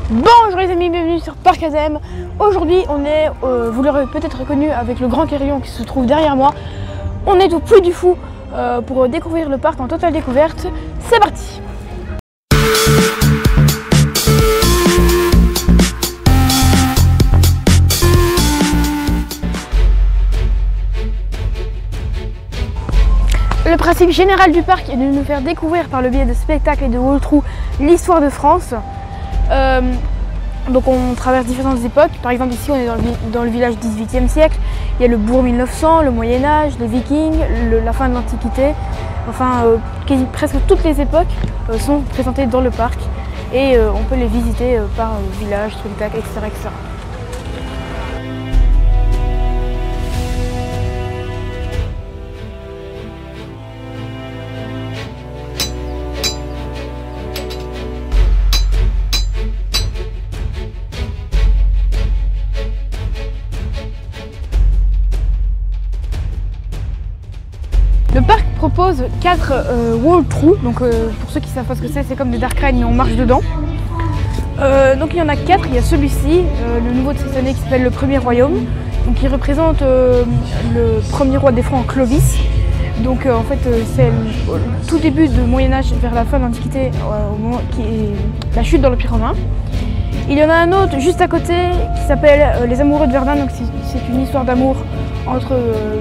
Bonjour les amis, bienvenue sur Parc Azem. Aujourd'hui on est, vous l'aurez peut-être reconnu avec le grand carillon qui se trouve derrière moi. On est au Puy du Fou pour découvrir le parc en totale découverte. C'est parti! Le principe général du parc est de nous faire découvrir par le biais de spectacles et de walkthrough l'histoire de France. Donc on traverse différentes époques. Par exemple ici on est dans le village 18e siècle. Il y a le bourg 1900, le Moyen-Âge, les Vikings, la fin de l'Antiquité. Enfin presque toutes les époques sont présentées dans le parc et on peut les visiter par village, spectacle, etc., etc. Le parc propose 4 walkthroughs, donc pour ceux qui savent pas ce que c'est comme des dark rides mais on marche dedans. Donc il y en a 4, il y a celui-ci, le nouveau de cette année qui s'appelle le Premier Royaume, donc qui représente le premier roi des Francs, Clovis. Donc en fait c'est le tout début du Moyen-Âge vers la fin de l'Antiquité, au moment qui est la chute dans l'Empire romain. Il y en a un autre juste à côté qui s'appelle Les Amoureux de Verdun, donc c'est une histoire d'amour entre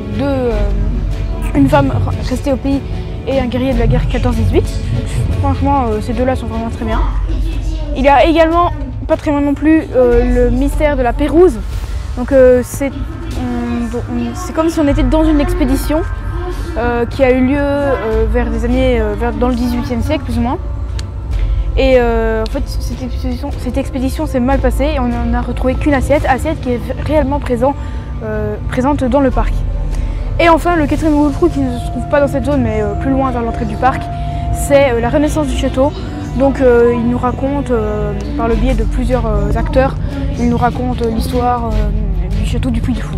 une femme restée au pays et un guerrier de la guerre 14-18. Franchement, ces deux-là sont vraiment très bien. Il y a également, pas très loin non plus, le mystère de la Pérouse. Donc c'est comme si on était dans une expédition qui a eu lieu vers des années, dans le 18e siècle plus ou moins. Et en fait, cette expédition s'est mal passée et on n'en a retrouvé qu'une assiette qui est réellement présente dans le parc. Et enfin, le quatrième walkthrough qui ne se trouve pas dans cette zone, mais plus loin vers l'entrée du parc, c'est la renaissance du château. Donc il nous raconte, par le biais de plusieurs acteurs, il nous raconte l'histoire du château du Puy du Fou.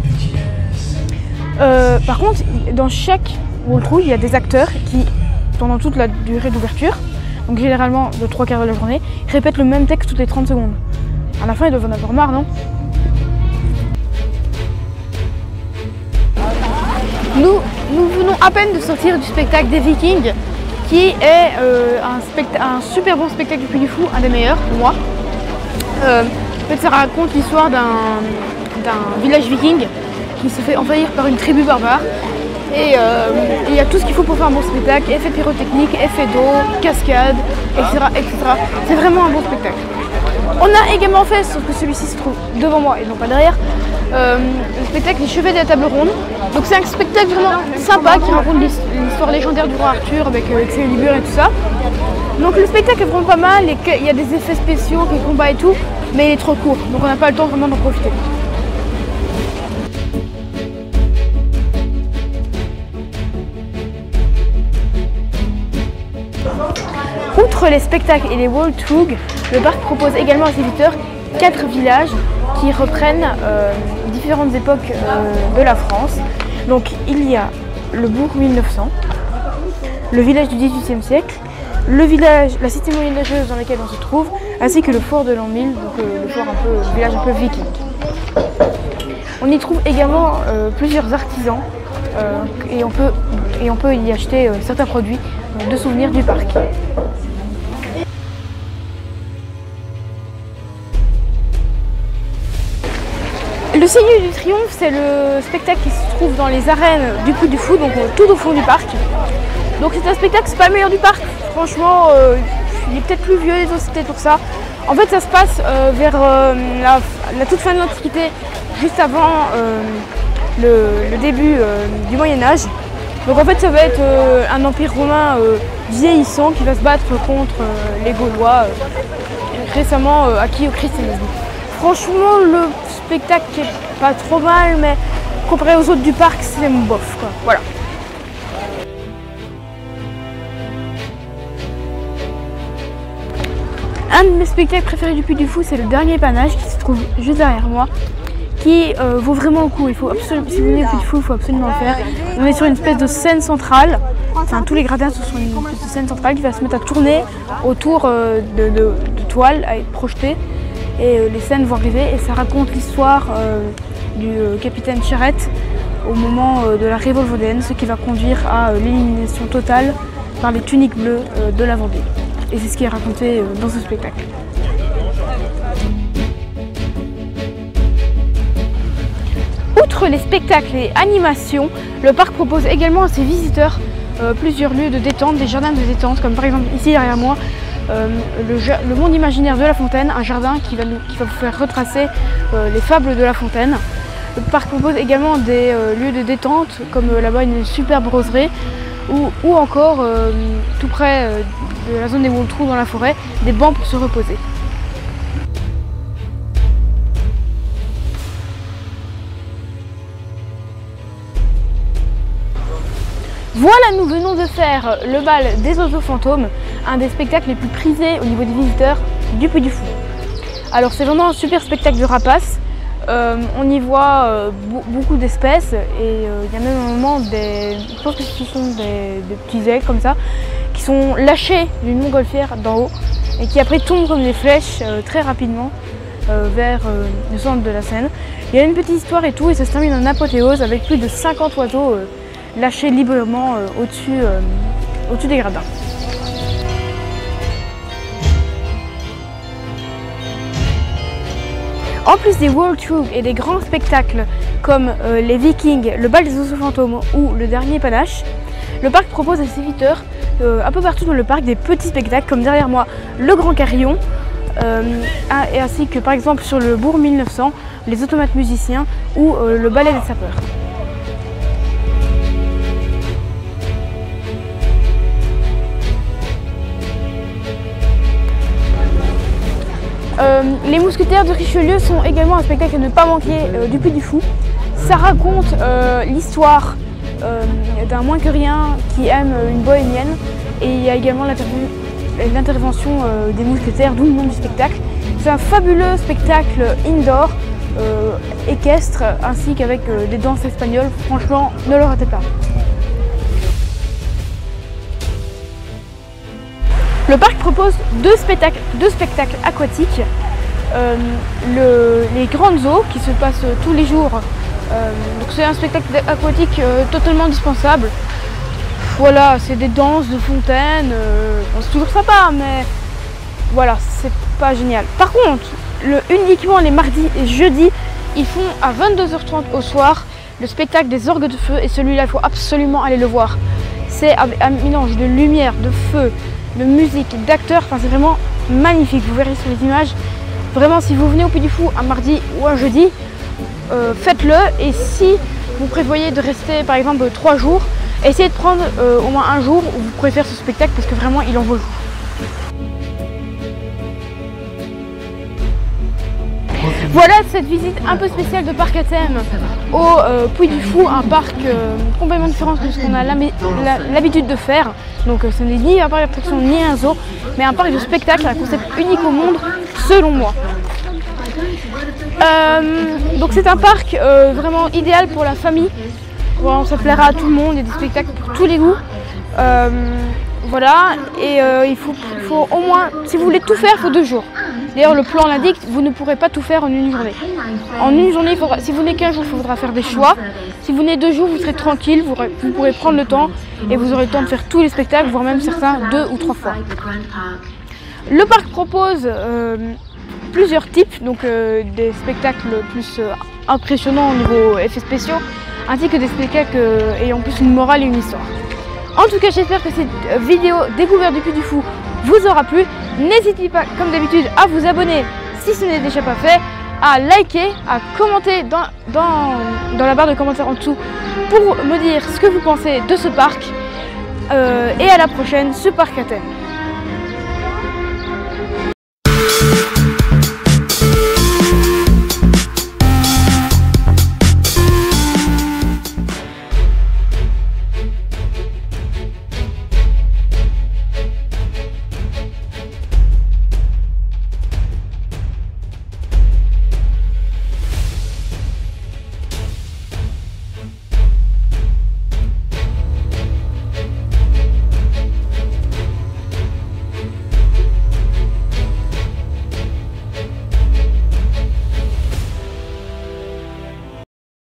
Par contre, dans chaque walkthrough, il y a des acteurs qui, pendant toute la durée d'ouverture, donc généralement de 3/4 de la journée, répètent le même texte toutes les 30 secondes. À la fin, ils doivent en avoir marre, non ? Nous venons à peine de sortir du spectacle des Vikings, qui est un super bon spectacle du Puy du Fou, un des meilleurs pour moi. En fait, ça raconte l'histoire d'un village viking qui se fait envahir par une tribu barbare. Et il y a tout ce qu'il faut pour faire un bon spectacle, effets pyrotechniques, effets d'eau, cascades, etc., etc. C'est vraiment un bon spectacle. On a également fait, sauf que celui-ci se trouve devant moi et non pas derrière, le spectacle Les Chevets de la Table Ronde. Donc c'est un spectacle vraiment sympa qui raconte l'histoire légendaire du roi Arthur avec Excalibur et tout ça. Donc le spectacle est vraiment pas mal, il y a des effets spéciaux, des combats et tout, mais il est trop court, donc on n'a pas le temps vraiment d'en profiter. Outre les spectacles et les walkthroughs, le parc propose également à ses visiteurs 4 villages qui reprennent différentes époques de la France. Donc il y a le bourg 1900, le village du 18e siècle, le village, la cité moyenâgeuse dans laquelle on se trouve, ainsi que le fort de l'an 1000, donc le village un peu viking. On y trouve également plusieurs artisans et on peut y acheter certains produits de souvenirs du parc. Le Seigneur du Triomphe, c'est le spectacle qui se trouve dans les arènes du Puy du Fou, donc tout au fond du parc. Donc c'est un spectacle, c'est pas le meilleur du parc, franchement, il est peut-être plus vieux, les autres c'est peut-être pour ça. En fait ça se passe vers la toute fin de l'Antiquité, juste avant le début du Moyen-Âge. Donc en fait ça va être un empire romain vieillissant qui va se battre contre les Gaulois récemment acquis au christianisme. Franchement le spectacle est pas trop mal, mais comparé aux autres du parc c'est bof quoi. Voilà. Un de mes spectacles préférés du Puy du Fou, c'est le dernier panache qui se trouve juste derrière moi, qui vaut vraiment le coup. Il faut absolument, si vous venez au Puy du Fou, il faut absolument le faire. On est sur une espèce de scène centrale, enfin tous les gradins sont sur une espèce de scène centrale qui va se mettre à tourner autour de toiles à être projetées. et les scènes vont arriver et ça raconte l'histoire du capitaine Charette au moment de la révolte vendéenne, ce qui va conduire à l'élimination totale par les tuniques bleues de la Vendée. Et c'est ce qui est raconté dans ce spectacle. Outre les spectacles et animations, le parc propose également à ses visiteurs plusieurs lieux de détente, des jardins de détente, comme par exemple ici derrière moi, le monde imaginaire de La Fontaine, un jardin qui va vous faire retracer les fables de La Fontaine. Le parc propose également des lieux de détente, comme là-bas une superbe roseraie, ou encore, tout près de la zone des Wouldtrous dans la forêt, des bancs pour se reposer. Voilà, nous venons de faire le bal des oiseaux fantômes, un des spectacles les plus prisés au niveau des visiteurs du Puy du Fou. Alors c'est vraiment un super spectacle de rapaces. On y voit beaucoup d'espèces et il y a même un moment je pense que ce sont des petits aigles comme ça, qui sont lâchés d'une montgolfière d'en haut et qui après tombent comme des flèches très rapidement vers le centre de la scène. Il y a une petite histoire et tout et ça se termine en apothéose avec plus de 50 oiseaux lâchés librement au-dessus des gradins. En plus des Wouldtrous et des grands spectacles comme les Vikings, le bal des oiseaux fantômes ou le dernier Panache, le parc propose à ses visiteurs un peu partout dans le parc des petits spectacles comme derrière moi le Grand Carillon et ainsi que par exemple sur le Bourg 1900, les automates musiciens ou le ballet des sapeurs. Les Mousquetaires de Richelieu sont également un spectacle à ne pas manquer du Puy du Fou. Ça raconte l'histoire d'un moins que rien qui aime une bohémienne et il y a également l'intervention des mousquetaires, d'où le nom du spectacle. C'est un fabuleux spectacle indoor, équestre, ainsi qu'avec des danses espagnoles. Franchement, ne le ratez pas. Le parc propose deux spectacles aquatiques. Les grandes eaux qui se passent tous les jours. Donc c'est un spectacle aquatique totalement indispensable. Voilà, c'est des danses de fontaine. C'est toujours sympa, mais voilà, c'est pas génial. Par contre, uniquement les mardis et jeudis, ils font à 22h30 au soir le spectacle des orgues de feu et celui-là, il faut absolument aller le voir. C'est un mélange de lumière, de feu, de musique, d'acteurs, enfin c'est vraiment magnifique, vous verrez sur les images. Vraiment, si vous venez au Puy du Fou un mardi ou un jeudi, faites-le. Et si vous prévoyez de rester par exemple 3 jours, essayez de prendre au moins un jour où vous pourrez faire ce spectacle parce que vraiment il en vaut le coup. Voilà cette visite un peu spéciale de parc à thème au Puy du Fou, un parc complètement différent de ce qu'on a l'habitude de faire. Donc ce n'est ni un parc d'attraction ni un zoo, mais un parc de spectacle, un concept unique au monde selon moi. Donc c'est un parc vraiment idéal pour la famille. Bon, ça plaira à tout le monde, il y a des spectacles pour tous les goûts. Voilà, et il faut au moins, si vous voulez tout faire, il faut 2 jours. D'ailleurs, le plan l'indique, vous ne pourrez pas tout faire en une journée. En une journée, si vous venez qu'un jour, il faudra faire des choix. Si vous venez 2 jours, vous serez tranquille, vous pourrez prendre le temps et vous aurez le temps de faire tous les spectacles, voire même certains 2 ou 3 fois. Le parc propose plusieurs types, donc des spectacles plus impressionnants au niveau effets spéciaux, ainsi que des spectacles ayant plus une morale et une histoire. En tout cas, j'espère que cette vidéo découverte du Puy du Fou vous aura plu. N'hésitez pas, comme d'habitude, à vous abonner si ce n'est déjà pas fait, à liker, à commenter dans la barre de commentaires en dessous pour me dire ce que vous pensez de ce parc. Et à la prochaine, ce parc à thème.